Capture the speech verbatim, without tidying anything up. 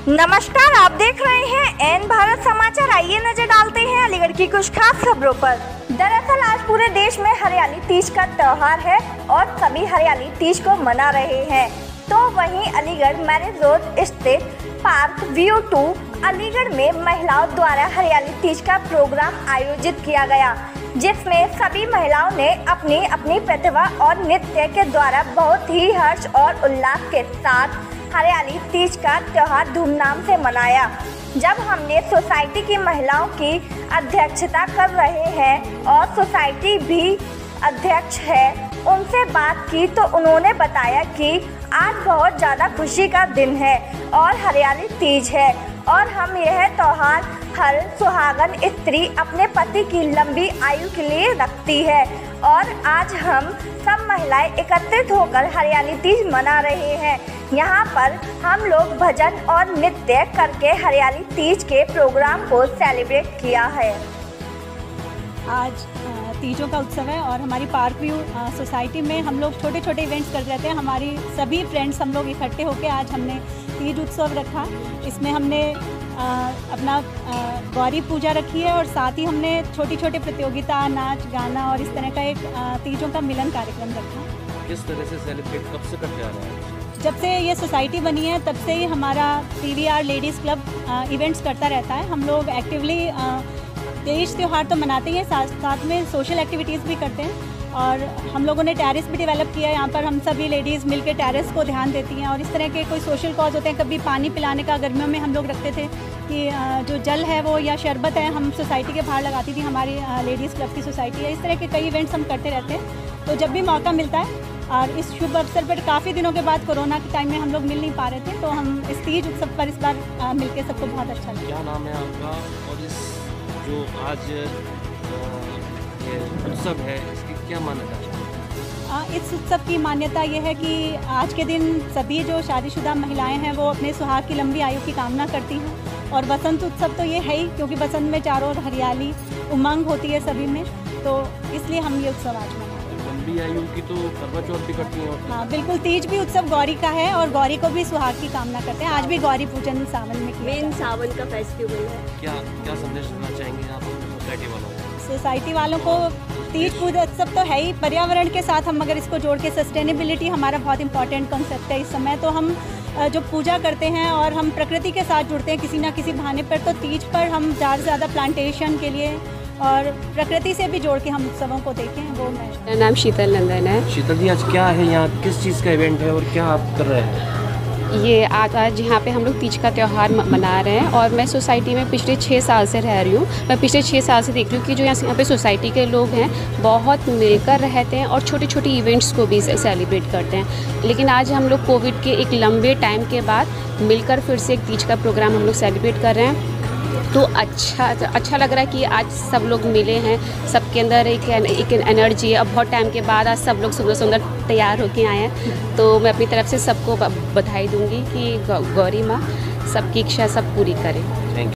नमस्कार, आप देख रहे हैं एन भारत समाचार। आइए नजर डालते हैं अलीगढ़ की कुछ खास खबरों पर। दरअसल आज पूरे देश में हरियाली तीज का त्योहार है और सभी हरियाली तीज को मना रहे हैं। तो वहीं अलीगढ़ मैरिज रोड स्थित पार्क व्यू टू अलीगढ़ में महिलाओं द्वारा हरियाली तीज का प्रोग्राम आयोजित किया गया, जिसमें सभी महिलाओं ने अपनी अपनी प्रतिभा और नृत्य के द्वारा बहुत ही हर्ष और उल्लास के साथ हरियाली तीज का त्योहार धूमधाम से मनाया। जब हमने सोसाइटी की महिलाओं की अध्यक्षता कर रहे हैं और सोसाइटी भी अध्यक्ष है, उनसे बात की तो उन्होंने बताया कि आज बहुत ज़्यादा खुशी का दिन है और हरियाली तीज है और हम यह त्योहार हर सुहागन स्त्री अपने पति की लंबी आयु के लिए रखती है और आज हम सब महिलाएं एकत्रित होकर हरियाली तीज मना रहे हैं। यहाँ पर हम लोग भजन और नृत्य करके हरियाली तीज के प्रोग्राम को सेलिब्रेट किया है। आज तीजों का उत्सव है और हमारी पार्क व्यू सोसाइटी में हम लोग छोटे छोटे इवेंट्स करते रहते हैं। हमारी सभी फ्रेंड्स हम लोग इकट्ठे होकर आज हमने तीज उत्सव रखा। इसमें हमने आ, अपना आ, गौरी पूजा रखी है और साथ ही हमने छोटी छोटी प्रतियोगिता, नाच गाना और इस तरह का एक आ, तीजों का मिलन कार्यक्रम रखा। किस तरह से सेलिब्रेट कब से करते आ रहे हैं? जब से ये सोसाइटी बनी है तब से ही हमारा P V R ladies club events करता रहता है। हम लोग एक्टिवली तीज त्यौहार तो मनाते ही हैं, साथ साथ में सोशल एक्टिविटीज़ भी करते हैं और हम लोगों ने टेरेस भी डेवलप किया है। यहाँ पर हम सभी लेडीज़ मिलकर टेरेस को ध्यान देती हैं और इस तरह के कोई सोशल कॉज होते हैं। कभी पानी पिलाने का गर्मियों में हम लोग रखते थे कि जो जल है वो या शरबत है हम सोसाइटी के बाहर लगाती थी, हमारी लेडीज़ क्लब की सोसाइटी है। इस तरह के कई इवेंट्स हम करते रहते हैं। तो जब भी मौका मिलता है और इस शुभ अवसर पर काफ़ी दिनों के बाद कोरोना के टाइम में हम लोग मिल नहीं पा रहे थे, तो हम इस तीज उत्सव पर इस बार मिलकर सबको बहुत अच्छा लगा। क्या नाम है आपका और इस जो आज ये उत्सव है इसकी क्या मान्यता है? इस उत्सव की मान्यता ये है कि आज के दिन सभी जो शादीशुदा महिलाएं हैं वो अपने सुहाग की लंबी आयु की कामना करती हैं और बसंत उत्सव तो ये है ही, क्योंकि बसंत में चारों ओर हरियाली उमंग होती है सभी में, तो इसलिए हम ये उत्सव आज मनाते हैं। लंबी आयु की तो करवा चौथ भी करती हैं। हाँ बिल्कुल, तीज भी उत्सव गौरी का है और गौरी को भी सुहाग की कामना करते हैं। आज भी गौरी पूजन सावन में किया मेन सावन का फेस्टिवल है। क्या क्या संदेश देना चाहेंगे आप अपने सोसाइटी वालों को? सोसाइटी वालों को तीज पूजा उत्सव तो है ही, पर्यावरण के साथ हम अगर इसको जोड़ के, सस्टेनेबिलिटी हमारा बहुत इंपॉर्टेंट कॉन्सेप्ट है इस समय, तो हम जो पूजा करते हैं और हम प्रकृति के साथ जुड़ते हैं किसी ना किसी बहाने पर, तो तीज पर हम ज़्यादा से ज़्यादा प्लांटेशन के लिए और प्रकृति से भी जोड़ के हम उत्सवों को देखें। वो मैं मेरा नाम शीतल नंदन है। शीतल जी, आज क्या है यहाँ, किस चीज़ का इवेंट है और क्या आप कर रहे हैं? ये आज आज यहाँ पे हम लोग तीज का त्यौहार मना रहे हैं और मैं सोसाइटी में पिछले छः साल से रह रही हूँ। मैं पिछले छः साल से देख रही हूँ कि जो यहाँ यहाँ पे सोसाइटी के लोग हैं बहुत मिलकर रहते हैं और छोटी छोटी इवेंट्स को भी सेलिब्रेट करते हैं। लेकिन आज हम लोग कोविड के एक लंबे टाइम के बाद मिलकर फिर से एक तीज का प्रोग्राम हम लोग सेलिब्रेट कर रहे हैं, तो अच्छा अच्छा लग रहा है कि आज सब लोग मिले हैं, सबके अंदर एक एक एनर्जी है। अब बहुत टाइम के बाद आज सब लोग सुंदर सुंदर तैयार होके आए हैं, तो मैं अपनी तरफ से सबको बधाई दूंगी कि गौरी माँ सबकी इच्छा सब पूरी करें।